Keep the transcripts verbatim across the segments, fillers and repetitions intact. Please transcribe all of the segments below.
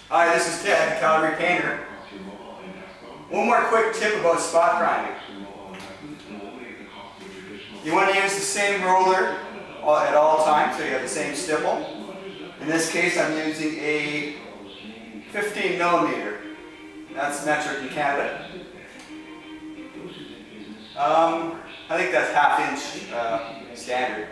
Hi, this is Ted, the Calgary Painter. One more quick tip about spot priming. You want to use the same roller at all times, so you have the same stipple. In this case, I'm using a fifteen millimeter. That's metric in Canada. Um, I think that's half inch uh, standard.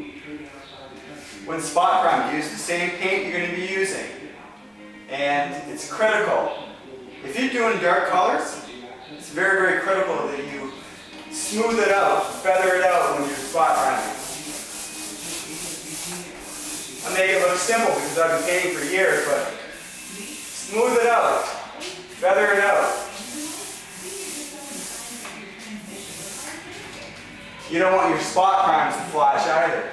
When spot priming, use the same paint you're going to be using. And it's critical. If you're doing dark colors, it's very, very critical that you smooth it out, feather it out when you're spot priming. I make it look simple because I've been painting for years, but smooth it out, feather it out. You don't want your spot primes to flash either.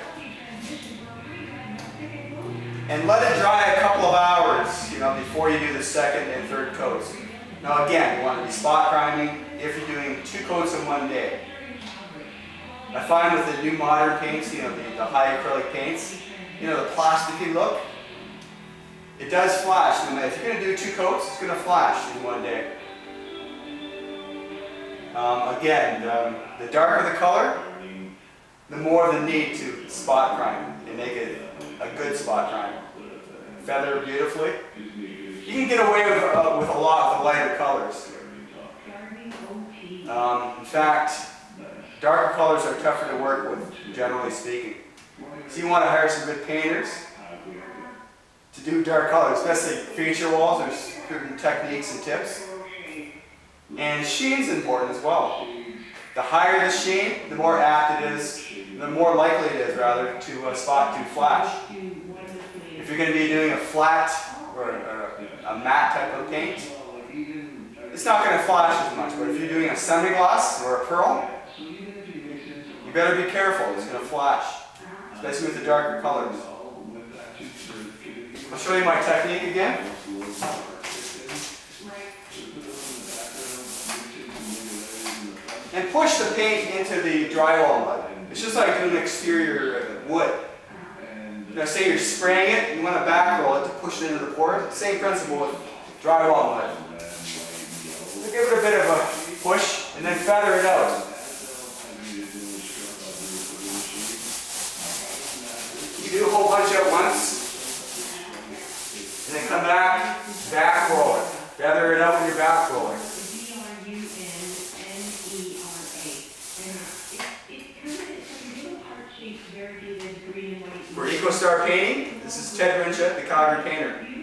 And let it dry a couple of hours, you know, before you do the second and third coats. Now again, you want to be spot priming if you're doing two coats in one day. I find with the new modern paints, you know, the, the high acrylic paints, you know, the plasticky look, it does flash. And if you're going to do two coats, it's going to flash in one day. Um, again, um, the darker the color, the more the need to spot prime and make it a good spot prime. Feather beautifully. You can get away with, uh, with a lot of the lighter colors. Um, in fact, darker colors are tougher to work with, generally speaking. So you want to hire some good painters to do dark colors, especially feature walls. There's certain techniques and tips. And sheen's important as well. The higher the sheen, the more apt it is, the more likely it is, rather, to uh, spot to flash. If you're going to be doing a flat or a, a matte type of paint, it's not going to flash as much. But if you're doing a semi-gloss or a pearl, you better be careful. It's going to flash, especially with the darker colors. I'll show you my technique again. And push the paint into the drywall mud. It's just like doing exterior wood. Now say you're spraying it, you want to back roll it to push it into the pores. Same principle with drywall mud. So give it a bit of a push and then feather it out. You do a whole bunch at once, and then come back, back roll it. Feather it out when you're back rolling. For EcoStar Painting, this is Ted Winchett, the Calgary Painter.